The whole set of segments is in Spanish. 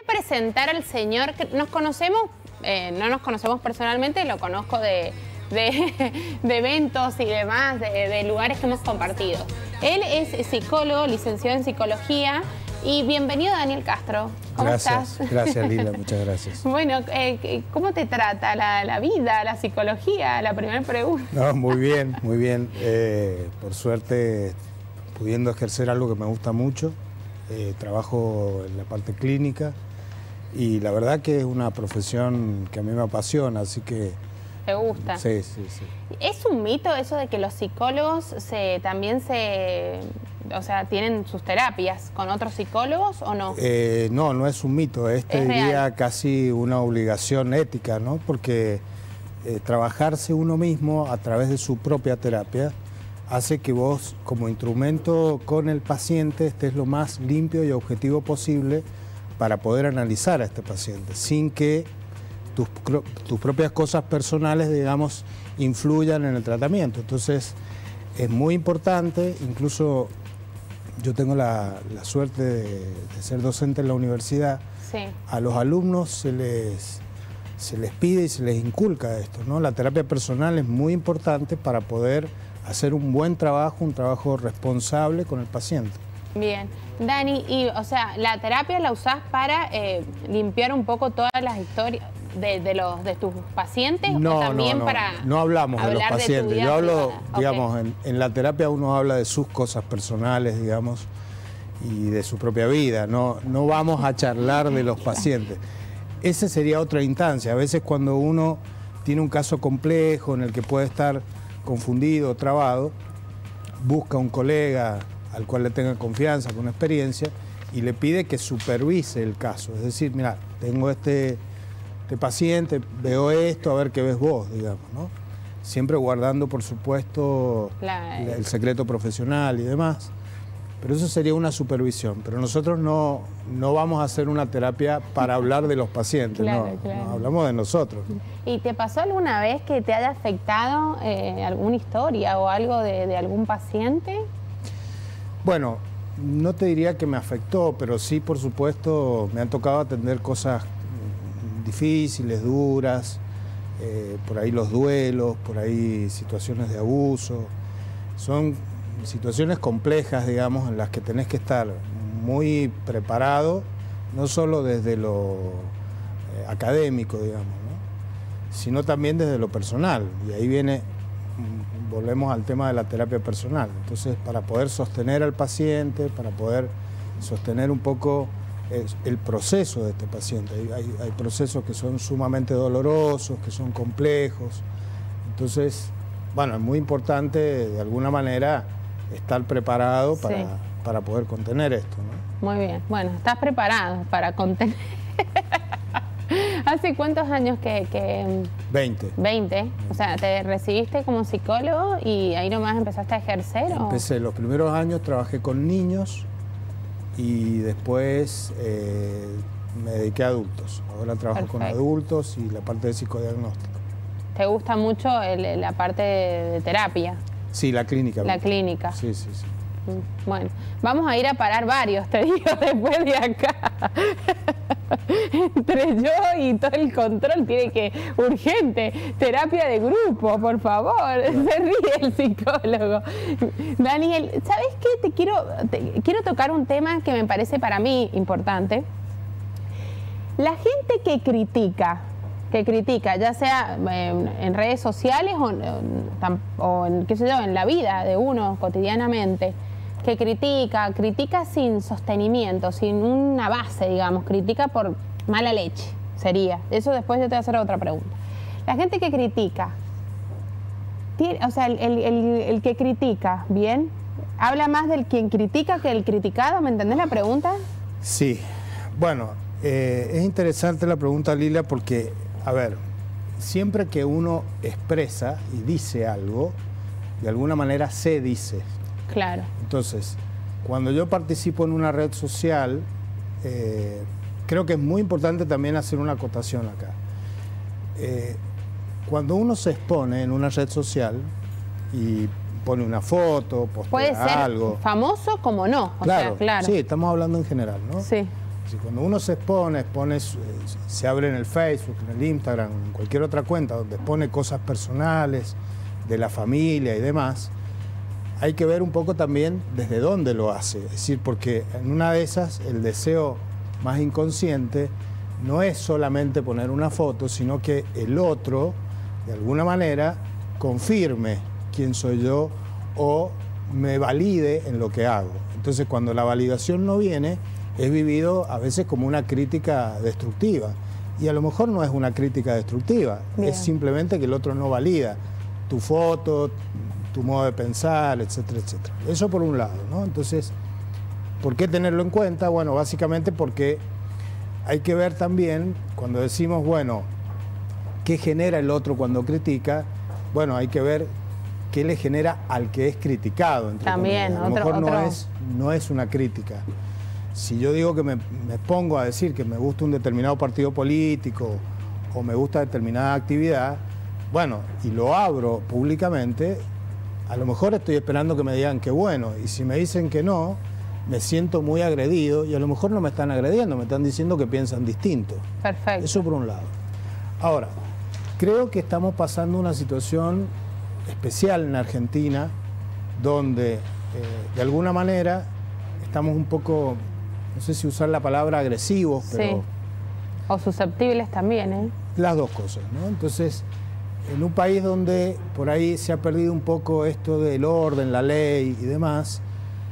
presentar al señor, que nos conocemos, no nos conocemos personalmente, lo conozco de eventos y demás, de lugares que hemos compartido. Él es psicólogo, licenciado en psicología. Y bienvenido, Daniel Castro. ¿Cómo estás? Gracias, Lila, muchas gracias. Bueno, ¿cómo te trata la vida, la psicología? La primera pregunta. No, muy bien, muy bien. Por suerte, pudiendo ejercer algo que me gusta mucho. Trabajo en la parte clínica y la verdad que es una profesión que a mí me apasiona, así que... ¿Te gusta? Sí, sí, sí. ¿Es un mito eso de que los psicólogos también tienen sus terapias con otros psicólogos o no? No, no es un mito, te diría casi una obligación ética, ¿no? Porque trabajarse uno mismo a través de su propia terapia hace que vos, como instrumento con el paciente, estés lo más limpio y objetivo posible para poder analizar a este paciente, sin que tus propias cosas personales, digamos, influyan en el tratamiento. Entonces, es muy importante, incluso yo tengo la suerte de ser docente en la universidad. Sí. A los alumnos se les pide y se les inculca esto, ¿no? La terapia personal es muy importante para poder hacer un buen trabajo, un trabajo responsable con el paciente. Bien. Dani, la terapia la usás para limpiar un poco todas las historias de tus pacientes, no, o también no hablamos de los pacientes. Yo hablo, digamos, okay. en la terapia uno habla de sus cosas personales, digamos, y de su propia vida. No vamos a charlar de los pacientes. Esa sería otra instancia. A veces cuando uno tiene un caso complejo en el que puede estar confundido, trabado, busca un colega al cual le tenga confianza, con experiencia, y le pide que supervise el caso. Es decir, mira, tengo este paciente, veo esto, a ver qué ves vos, digamos, ¿no? Siempre guardando, por supuesto, el secreto profesional y demás. Pero eso sería una supervisión. Pero nosotros no vamos a hacer una terapia para hablar de los pacientes, claro. No, hablamos de nosotros. ¿Y te pasó alguna vez que te haya afectado alguna historia o algo de algún paciente? Bueno, no te diría que me afectó, pero sí, por supuesto, me han tocado atender cosas difíciles, duras, por ahí los duelos, por ahí situaciones de abuso. Son situaciones complejas, digamos, en las que tenés que estar muy preparado, no solo desde lo académico, digamos, ¿no? Sino también desde lo personal. Y ahí volvemos al tema de la terapia personal. Entonces, para poder sostener al paciente, para poder sostener un poco el proceso de este paciente. Hay procesos que son sumamente dolorosos, que son complejos. Entonces, bueno, es muy importante de alguna manera estar preparado para poder contener esto, ¿no? Muy bien. Bueno, estás preparado para contener. ¿Hace cuántos años que...? 20. 20. O sea, ¿te recibiste como psicólogo y ahí nomás empezaste a ejercer? Empecé, los primeros años trabajé con niños y después me dediqué a adultos. Ahora trabajo con adultos y la parte de psicodiagnóstico. ¿Te gusta mucho la parte de terapia? Sí, la clínica. La clínica. Sí, sí, sí. Bueno, vamos a ir a parar varios, te digo, después de acá. Entre yo y todo el control tiene que, urgente, terapia de grupo, por favor. Se ríe el psicólogo. Daniel, ¿sabes qué? Quiero tocar un tema que me parece para mí importante. La gente que critica, ya sea en redes sociales o en, qué sé yo, en la vida de uno cotidianamente, que critica sin sostenimiento, sin una base, digamos, critica por mala leche, sería. Eso después yo te voy a hacer otra pregunta. La gente que critica, el que critica, ¿bien? ¿Habla más del quien critica que del criticado? ¿Me entendés la pregunta? Sí. Bueno, es interesante la pregunta, Lila, porque, a ver, siempre que uno expresa y dice algo, de alguna manera se dice. Claro. Entonces, cuando yo participo en una red social, creo que es muy importante también hacer una acotación acá. Cuando uno se expone en una red social y pone una foto, postea puede ser algo... famoso como no. Claro, claro. Sí, estamos hablando en general, ¿no? Sí. Es decir, cuando uno se expone, se abre en el Facebook, en el Instagram, en cualquier otra cuenta donde expone cosas personales, de la familia y demás, hay que ver un poco también desde dónde lo hace. Es decir, porque en una de esas el deseo más inconsciente no es solamente poner una foto, sino que el otro, de alguna manera, confirme quién soy yo o me valide en lo que hago. Entonces, cuando la validación no viene, es vivido a veces como una crítica destructiva. Y a lo mejor no es una crítica destructiva, Bien. es simplemente que el otro no valida tu foto, tu modo de pensar, etcétera, etcétera. Eso por un lado, ¿no? Entonces, ¿por qué tenerlo en cuenta? Bueno, básicamente porque hay que ver también, cuando decimos, bueno, ¿qué genera el otro cuando critica? Bueno, hay que ver qué le genera al que es criticado. Entre También, comillas. A lo mejor no es una crítica. Si yo digo que me pongo a decir que me gusta un determinado partido político o me gusta determinada actividad, bueno, y lo abro públicamente, a lo mejor estoy esperando que me digan que bueno, y si me dicen que no, me siento muy agredido y a lo mejor no me están agrediendo, me están diciendo que piensan distinto. Perfecto. Eso por un lado. Ahora, creo que estamos pasando una situación especial en Argentina, donde de alguna manera estamos un poco, no sé si usar la palabra agresivos, pero... Sí. O susceptibles también, ¿eh? Las dos cosas, ¿no? Entonces, en un país donde por ahí se ha perdido un poco esto del orden, la ley y demás,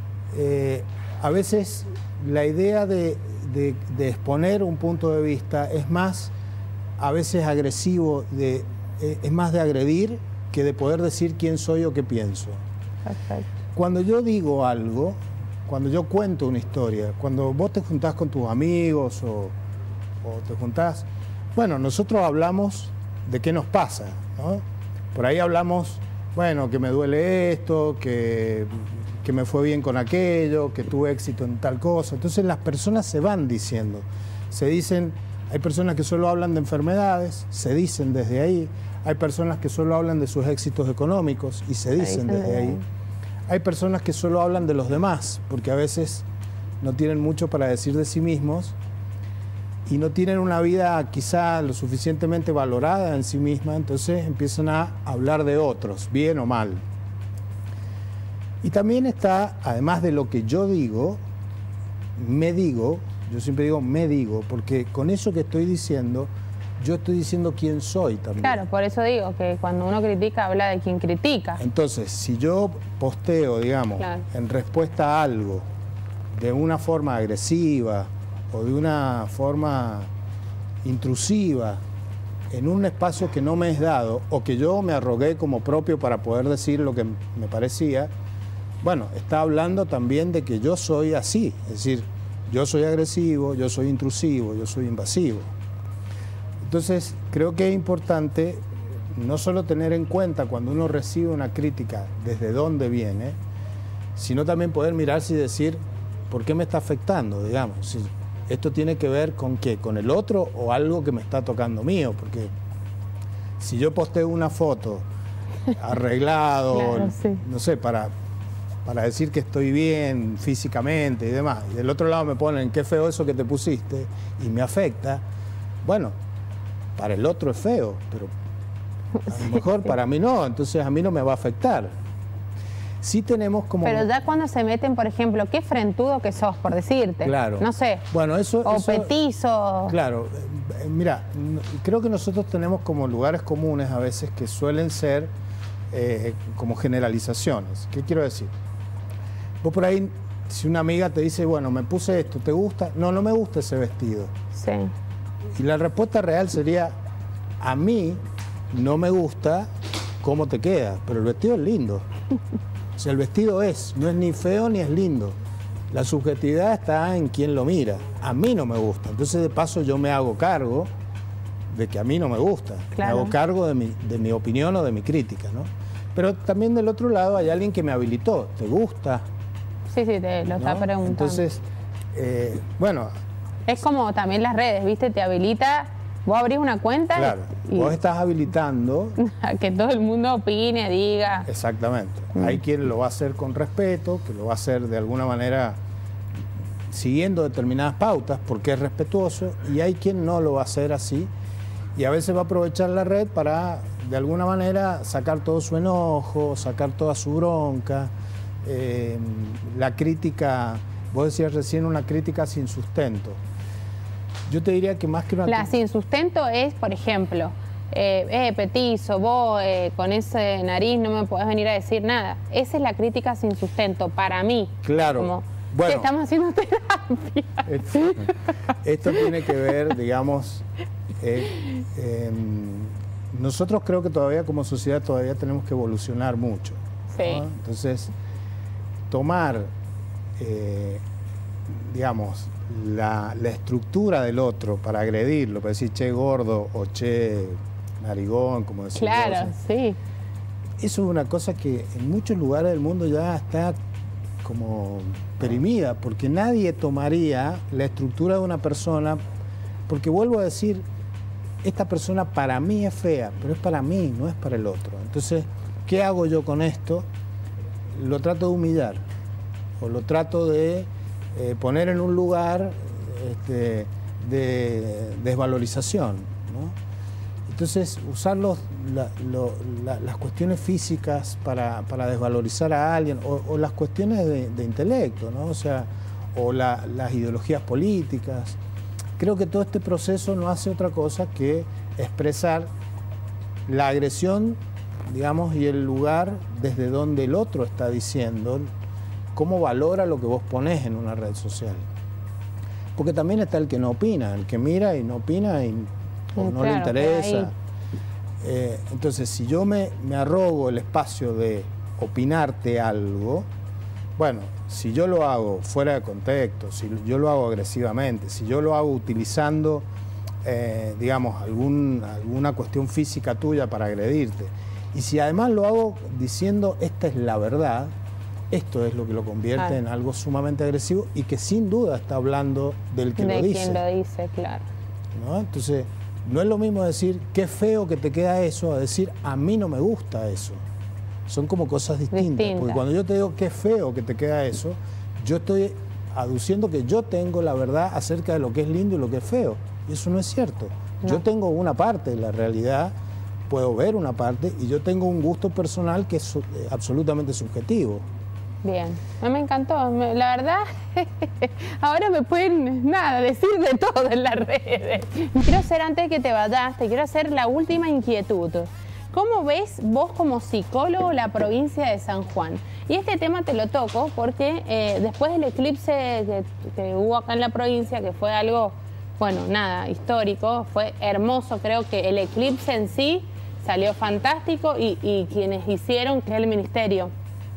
a veces la idea de exponer un punto de vista es más, a veces agresivo, es más de agredir que de poder decir quién soy o qué pienso. Perfecto. Cuando yo digo algo, cuando yo cuento una historia, cuando vos te juntás con tus amigos o te juntás, bueno, nosotros hablamos de qué nos pasa, ¿no? Por ahí hablamos, bueno, que me duele esto, que me fue bien con aquello, que tuve éxito en tal cosa. Entonces las personas se van diciendo, se dicen, hay personas que solo hablan de enfermedades, se dicen desde ahí, hay personas que solo hablan de sus éxitos económicos y se dicen desde ahí. Hay personas que solo hablan de los demás, porque a veces no tienen mucho para decir de sí mismos y no tienen una vida quizá lo suficientemente valorada en sí misma, entonces empiezan a hablar de otros, bien o mal. Y también está, además de lo que yo digo, yo siempre digo me digo, porque con eso que estoy diciendo, yo estoy diciendo quién soy también. Claro, por eso digo que cuando uno critica, habla de quien critica. Entonces, si yo posteo, digamos, claro, en respuesta a algo, de una forma agresiva o de una forma intrusiva, en un espacio que no me es dado, o que yo me arrogué como propio para poder decir lo que me parecía, bueno, está hablando también de que yo soy así, es decir, yo soy agresivo, yo soy intrusivo, yo soy invasivo. Entonces, creo que es importante no solo tener en cuenta cuando uno recibe una crítica desde dónde viene, sino también poder mirarse y decir, ¿por qué me está afectando? Digamos, si esto tiene que ver con qué, con el otro o algo que me está tocando mío, porque si yo posteo una foto arreglado, claro, sí, no sé, para decir que estoy bien físicamente y demás, y del otro lado me ponen, qué feo eso que te pusiste, y me afecta, bueno, para el otro es feo, pero a lo mejor para mí no, entonces a mí no me va a afectar. Sí tenemos como... Pero ya cuando se meten, por ejemplo, qué frentudo que sos, por decirte. Claro. No sé. Bueno, eso... petizo. Claro. Mira, creo que nosotros tenemos como lugares comunes a veces que suelen ser como generalizaciones. ¿Qué quiero decir? Vos por ahí, si una amiga te dice, bueno, me puse esto, ¿te gusta? No, no me gusta ese vestido. Sí. Y la respuesta real sería, a mí no me gusta cómo te queda, pero el vestido es lindo. O sea, el vestido no es ni feo ni es lindo. La subjetividad está en quien lo mira. A mí no me gusta. Entonces, de paso, yo me hago cargo de que a mí no me gusta. Claro. Me hago cargo de mi opinión o de mi crítica, ¿no? Pero también del otro lado hay alguien que me habilitó. ¿Te gusta? Sí, te lo está preguntando. Entonces, bueno... Es como también las redes, ¿viste? Te habilita, vos abrís una cuenta... Claro, y vos estás habilitando... a que todo el mundo opine, diga... Exactamente. Hay quien lo va a hacer con respeto, que lo va a hacer de alguna manera siguiendo determinadas pautas porque es respetuoso, y hay quien no lo va a hacer así, y a veces va a aprovechar la red para, de alguna manera, sacar todo su enojo, sacar toda su bronca. La crítica, vos decías recién, una crítica sin sustento. Yo te diría que más que una... La sin sustento es, por ejemplo, petizo, vos con ese nariz no me podés venir a decir nada. Esa es la crítica sin sustento, para mí. Claro. Como, bueno, estamos haciendo terapia. Esto tiene que ver, digamos... nosotros creo que todavía como sociedad todavía tenemos que evolucionar mucho, ¿no? Sí. Entonces, tomar, digamos, la estructura del otro para agredirlo, para decir che gordo o che narigón, como decimos. Claro, sí. Eso es una cosa que en muchos lugares del mundo ya está como perimida, porque nadie tomaría la estructura de una persona, porque vuelvo a decir, esta persona para mí es fea, pero es para mí, no es para el otro. Entonces, ¿qué hago yo con esto? Lo trato de humillar, o lo trato de poner en un lugar de desvalorización, ¿no? Entonces, usar las cuestiones físicas para desvalorizar a alguien, o las cuestiones de intelecto, ¿no? O sea, o las ideologías políticas. Creo que todo este proceso no hace otra cosa que expresar la agresión, digamos, y el lugar desde donde el otro está diciendo cómo valora lo que vos ponés en una red social. Porque también está el que no opina, el que mira y no opina y o no le interesa. Entonces, si yo me arrogo el espacio de opinarte algo, bueno, si yo lo hago fuera de contexto, si yo lo hago agresivamente, si yo lo hago utilizando, digamos, alguna cuestión física tuya para agredirte, y si además lo hago diciendo esta es la verdad, esto es lo que lo convierte en algo sumamente agresivo y que sin duda está hablando del que lo dice. De quien lo dice, claro. ¿No? Entonces, no es lo mismo decir qué feo que te queda eso a decir a mí no me gusta eso. Son como cosas distintas. Porque cuando yo te digo qué feo que te queda eso, yo estoy aduciendo que yo tengo la verdad acerca de lo que es lindo y lo que es feo. Y eso no es cierto. No. Yo tengo una parte de la realidad, puedo ver una parte, y yo tengo un gusto personal que es absolutamente subjetivo. Bien, me encantó. La verdad, ahora me pueden, decir de todo en las redes. Quiero hacer, antes de que te vayas, te quiero hacer la última inquietud. ¿Cómo ves vos como psicólogo la provincia de San Juan? Y este tema te lo toco porque después del eclipse que hubo acá en la provincia, que fue algo, bueno, histórico, fue hermoso, creo que el eclipse en sí salió fantástico y quienes hicieron, que es el ministerio.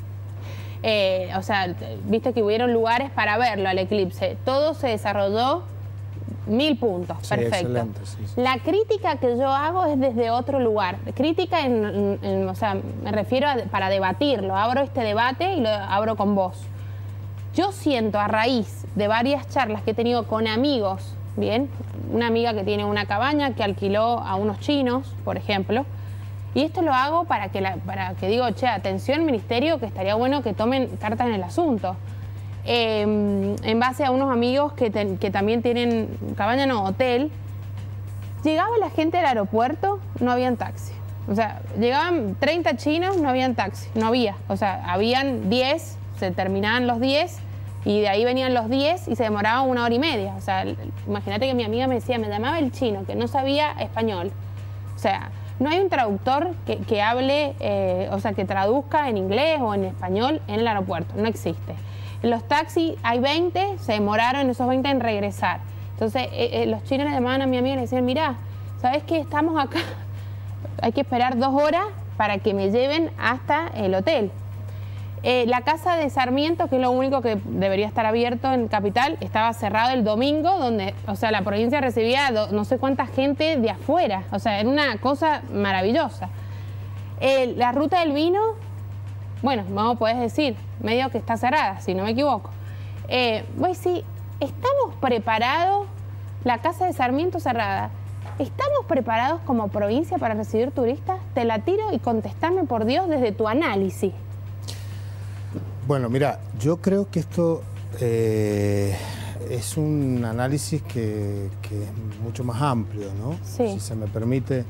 O sea, viste que hubieron lugares para verlo al eclipse. Todo se desarrolló 1000 puntos, sí, perfecto. Sí. La crítica que yo hago es desde otro lugar. Crítica o sea, me refiero para debatirlo. Abro este debate y lo abro con vos. Yo siento, a raíz de varias charlas que he tenido con amigos, bien, una amiga que tiene una cabaña que alquiló a unos chinos, por ejemplo, y esto lo hago para que digo, che, atención ministerio, que estaría bueno que tomen cartas en el asunto. En base a unos amigos que también tienen cabaña, no, hotel, llegaba la gente al aeropuerto, no habían taxi. O sea, llegaban 30 chinos, no habían taxi, no había. O sea, habían 10, se terminaban los 10 y de ahí venían los 10 y se demoraban 1 hora y media. O sea, imagínate que mi amiga me decía, me llamaba el chino, que no sabía español. O sea, no hay un traductor que hable, o sea, que traduzca en inglés o en español en el aeropuerto, no existe. En los taxis hay 20, se demoraron esos 20 en regresar. Entonces, los chinos le llamaban a mi amiga y le decían, mirá, ¿sabes qué? Estamos acá, hay que esperar 2 horas para que me lleven hasta el hotel. La casa de Sarmiento, que es lo único que debería estar abierto en Capital, estaba cerrado el domingo, donde, o sea, la provincia recibía no sé cuánta gente de afuera. O sea, era una cosa maravillosa. La ruta del vino, bueno, vamos, podés decir, medio que está cerrada, si no me equivoco. Pues sí, ¿estamos preparados? La casa de Sarmiento cerrada. ¿Estamos preparados como provincia para recibir turistas? Te la tiro y contestame, por Dios, desde tu análisis. Bueno, mira, yo creo que esto es un análisis que es mucho más amplio, ¿no? Sí. Si se me permite.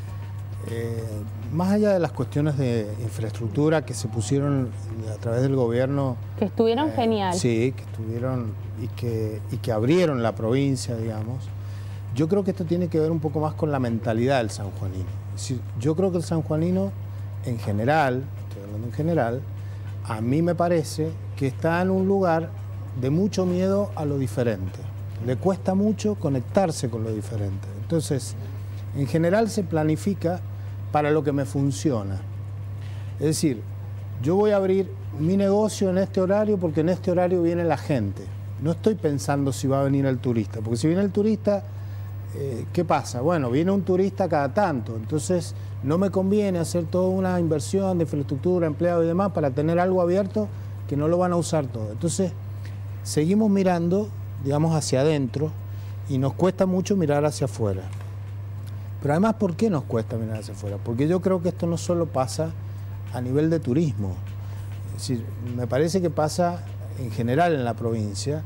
Más allá de las cuestiones de infraestructura que se pusieron a través del gobierno. Que estuvieron genial. Sí, que estuvieron y que abrieron la provincia, digamos. Yo creo que esto tiene que ver un poco más con la mentalidad del sanjuanino. Es decir, yo creo que el sanjuanino, en general, estoy hablando en general, a mí me parece que está en un lugar de mucho miedo a lo diferente. Le cuesta mucho conectarse con lo diferente. Entonces, en general se planifica para lo que me funciona. Es decir, yo voy a abrir mi negocio en este horario porque en este horario viene la gente. No estoy pensando si va a venir el turista, porque si viene el turista, ¿qué pasa? Bueno, viene un turista cada tanto, entonces no me conviene hacer toda una inversión de infraestructura, empleado y demás para tener algo abierto que no lo van a usar todo. Entonces, seguimos mirando, digamos, hacia adentro y nos cuesta mucho mirar hacia afuera. Pero además, ¿por qué nos cuesta mirar hacia afuera? Porque yo creo que esto no solo pasa a nivel de turismo. Es decir, me parece que pasa en general en la provincia,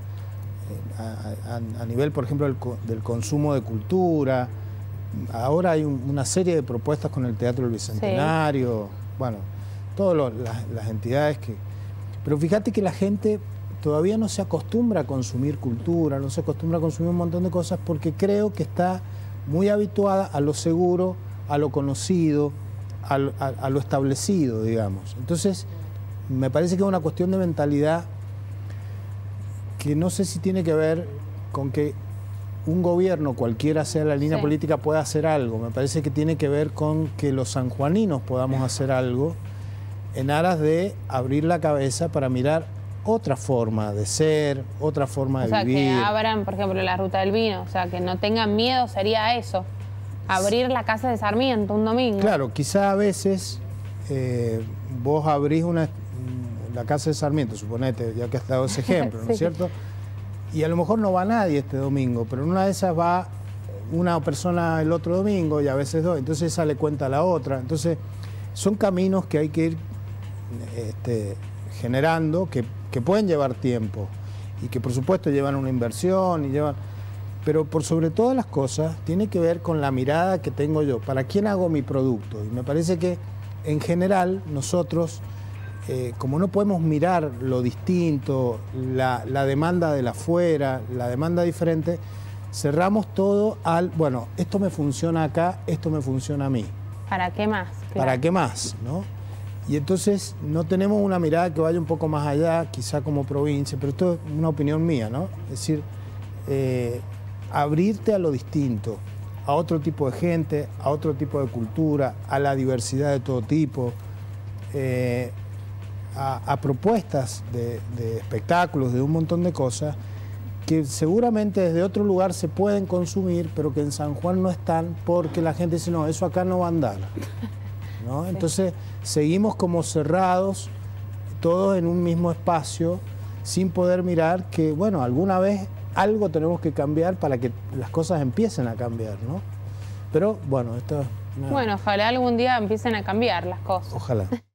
a nivel, por ejemplo, del consumo de cultura. Ahora hay una serie de propuestas con el Teatro del Bicentenario, sí. Bueno, todas las entidades que... Pero fíjate que la gente todavía no se acostumbra a consumir cultura, no se acostumbra a consumir un montón de cosas porque creo que está muy habituada a lo seguro, a lo conocido, a lo establecido, digamos. Entonces, me parece que es una cuestión de mentalidad que no sé si tiene que ver con que un gobierno, cualquiera sea la línea política, pueda hacer algo. Me parece que tiene que ver con que los sanjuaninos podamos hacer algo en aras de abrir la cabeza para mirar otra forma de ser, otra forma de vivir. O sea, que abran, por ejemplo, la ruta del vino, o sea, que no tengan miedo, sería eso, abrir la casa de Sarmiento un domingo. Claro, quizá a veces vos abrís la casa de Sarmiento, suponete, ya que has dado ese ejemplo, ¿no es cierto? Y a lo mejor no va nadie este domingo, pero en una de esas va una persona el otro domingo y a veces dos, entonces esa le cuenta a la otra. Entonces, son caminos que hay que ir generando, que pueden llevar tiempo y que por supuesto llevan una inversión, pero por sobre todas las cosas tiene que ver con la mirada que tengo yo, para quién hago mi producto. Y me parece que en general nosotros, como no podemos mirar lo distinto, la demanda de la afuera, la demanda diferente, cerramos todo al, bueno, esto me funciona acá, esto me funciona a mí. ¿Para qué más? Claro. ¿Para qué más? ¿No? Y entonces no tenemos una mirada que vaya un poco más allá, quizá como provincia, pero esto es una opinión mía, ¿no? Es decir, abrirte a lo distinto, a otro tipo de gente, a otro tipo de cultura, a la diversidad de todo tipo, a propuestas de espectáculos, de un montón de cosas que seguramente desde otro lugar se pueden consumir, pero que en San Juan no están porque la gente dice, no, eso acá no va a andar, ¿no? Sí. Entonces seguimos como cerrados, todos en un mismo espacio, sin poder mirar que, bueno, alguna vez algo tenemos que cambiar para que las cosas empiecen a cambiar, ¿no? Pero, bueno, esto... Bueno, ojalá algún día empiecen a cambiar las cosas. Ojalá.